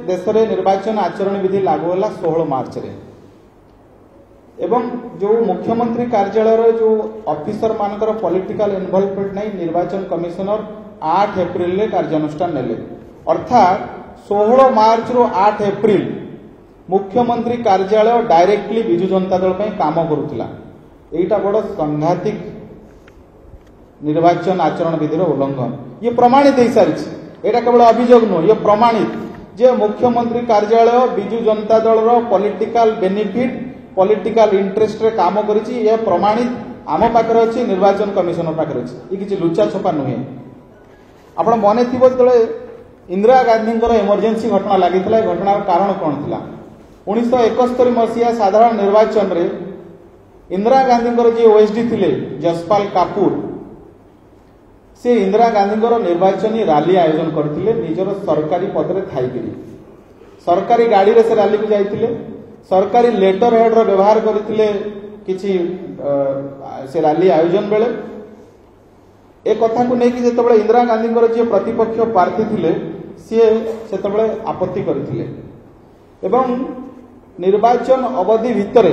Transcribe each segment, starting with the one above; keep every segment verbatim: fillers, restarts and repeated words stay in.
देश में निर्वाचन आचरण विधि लागू होला सोलह मार्च रे एवं जो मुख्यमंत्री कार्यालय जो ऑफिसर मानकर पॉलिटिकल इन्वॉल्वमेंट नहीं निर्वाचन कमिशनर आठ एप्रिल रे कार्यानुष्ठान नेले अर्थात सोलह मार्च रो आठ एप्रिल मुख्यमंत्री कार्यालय डायरेक्टली बिजु जनता दल पे काम करुला। एटा बड़ सांघातिक निर्वाचन आचरण विधि उल्लंघन ये प्रमाणित हो सारी। एटा केवल अभियोग नुह ये प्रमाणित जे मुख्यमंत्री कार्यालय बिजु जनता दल रो पॉलिटिकल बेनिफिट पॉलिटिकल इंटरेस्ट रे काम करिछि ये प्रमाणित आम पाखरे अछि निर्वाचन कमिशनर पाखरे अछि ये किछि लुचा छपा नुहे। आपण मने थिबो तळे इंदिरा गांधी इमरजेंसी घटना लागिथिला घटनार कारण कोन थिला उन्नीस सौ इकहत्तर मसीहा साधारण निर्वाचन रे इंदिरा गांधी जी ओएसडी थिले जसपाल कापुर से इंदिरा गांधी निर्वाचन रैली आयोजन करथिले निजर सरकारी पद रे थाइकरी सरकारी गाड़ी रे से रैली को जाइथिले सरकारी लेटर हेड रो व्यवहार करथिले किछि से रैली आयोजन बेले ए कथा को लेकिन जिते इंदिरा गांधी जी प्रतिपक्ष प्रार्थी थिले सी से आपत्ति करथिले एवं निर्वाचन अवधि भितर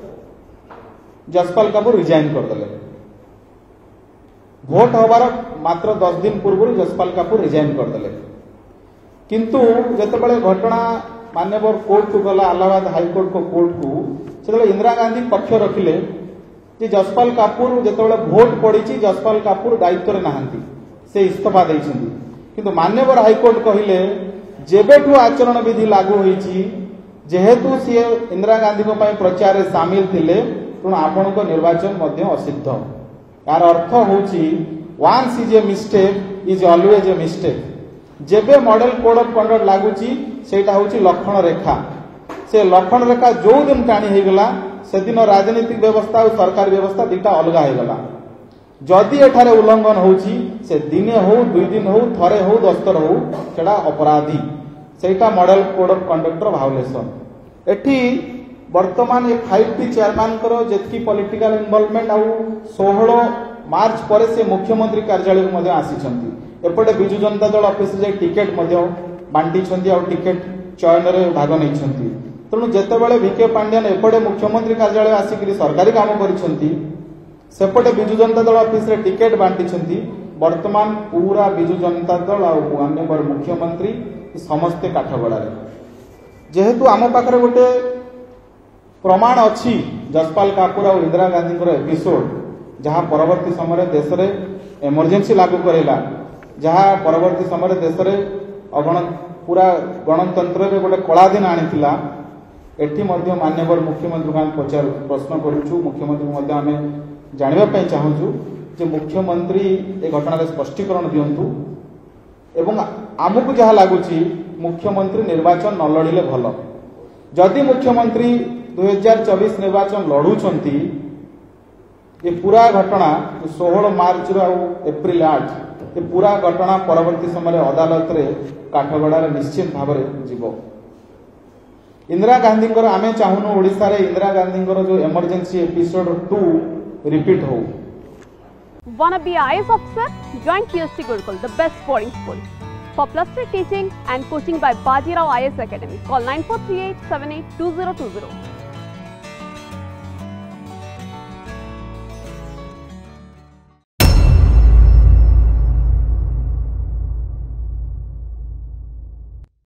जसपाल कापुर रिजाइन करदेले। भोट हबार मात्र दस दिन पूर्व जसपाल कापुर रिजाइन करदेले किंतु जिते घटना मान्यवर कोर्ट को गला इलाहाबाद हाईकोर्ट को कोर्ट को से इंदिरा गांधी पक्ष रखिले कि जसपाल कापुर जिते भोट पड़ी जसपाल कापुर दायित्व नहांती से इस्तीफा देइछन्ती किंतु मान्यवर हाईकोर्ट कहिले जेबेठू आचरण विधि लागू होईछि जेहेतु सी इंदिरा गांधी को पई प्रचार रे शामिल थिले तेणु आपण को निर्वाचन मध्य असिद्ध। यार अर्थ होछि once is a mistake is always a mistake. जेबे मॉडल कोड ऑफ कंडक्ट लागुची सेटा होछि लक्षण रेखा से लक्षण रेखा जो दिन टाणी हे गला से दिन राजनीतिक व्यवस्था और सरकारी व्यवस्था दुटा अलग हो गला। जदि एठारे उल्लंघन होछि से दिने हो दुई दिन हो थरे हो दस्तर हो सेटा अपराधी सेटा model code of conductor violation. एठी वर्तमान ये फाइव टी चेयरमैन करो जेतकी पॉलिटिकल इन्वॉल्वमेंट आउ सोलह मार्च पर से मुख्यमंत्री कार्यालय को आसी एपटे बिजु जनता दल ऑफिस जे टिकेट बांटी टिकेट चयन में भाग नहीं तेणु जितेबाला विके पांड्यान एपटे मुख्यमंत्री कार्यालय आसिक सरकारी काम करपटे बिजु जनता दल ऑफिस रे टिकेट बांटी वर्तमान पूरा बिजु जनता दल आर मुख्यमंत्री समस्ते काठगड़ारे जेहेतु आम पाखरे गोटे प्रमाण अच्छी जसपाल कापुर और इंदिरा गांधी एपिसोड जहाँ परवर्ती समय देश में इमरजेंसी लागू करेला जहाँ परवर्ती समय देश में अगण पूरा गणतंत्र में गोटे कला दिन आनीला एटी मान्यवर मुख्यमंत्री को पचार प्रश्न करूँ मुख्यमंत्री आम जानवाई चाहूँ जे मुख्यमंत्री ए घटना स्पष्टीकरण दिंतु एवं आमको जहाँ लगुच मुख्यमंत्री निर्वाचन न लड़िले भल जदि मुख्यमंत्री दुई हजार चौबीस निर्वाचन लड़ुंट ये पूरा घटना सोलह मार्च एप्रिल आठ ये पूरा घटना परवर्ती समय अदालत रे काठगड़ार निश्चित भाव जीव। इंदिरा गांधी आम चाहूनु ओडिशा रे इंदिरा गांधी जो इमरजेंसी एपिसोड टू रिपीट हो। Wanna be I A S officer? Join P S C Gurukul, the best boarding school. For plus three teaching and coaching by Bajirao I A S Academy, call nine four three eight seven eight two zero two zero.